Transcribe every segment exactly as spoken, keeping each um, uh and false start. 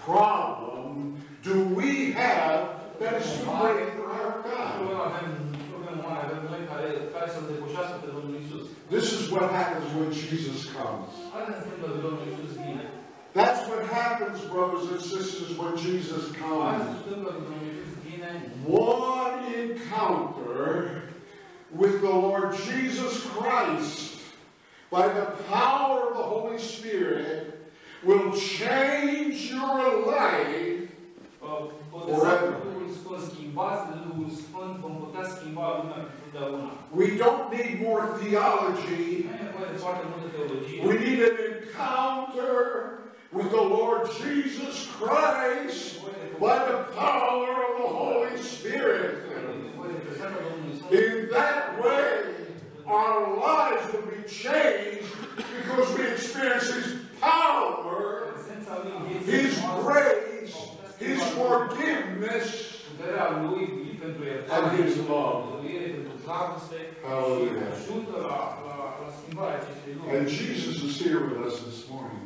problem do we have that is too great for our God? This is what happens when Jesus comes. That's what happens, brothers and sisters, when Jesus comes. One encounter with the Lord Jesus Christ by the power of the Holy Spirit will change your life forever. We don't need more theology. We need an encounter with the Lord Jesus Christ by the power of the Holy Spirit. In that way, our lives will be changed because we experience His power, His grace, His forgiveness, and His love. Hallelujah. And Jesus is here with us this morning.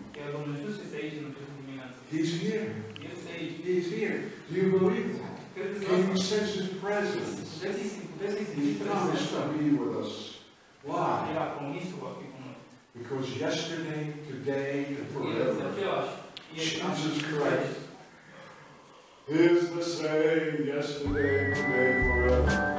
He's here. He's here. Do you believe that? Can you sense His presence? He promised to be with us. Why? Because yesterday, today, and forever, Jesus Christ is the same yesterday, today, forever.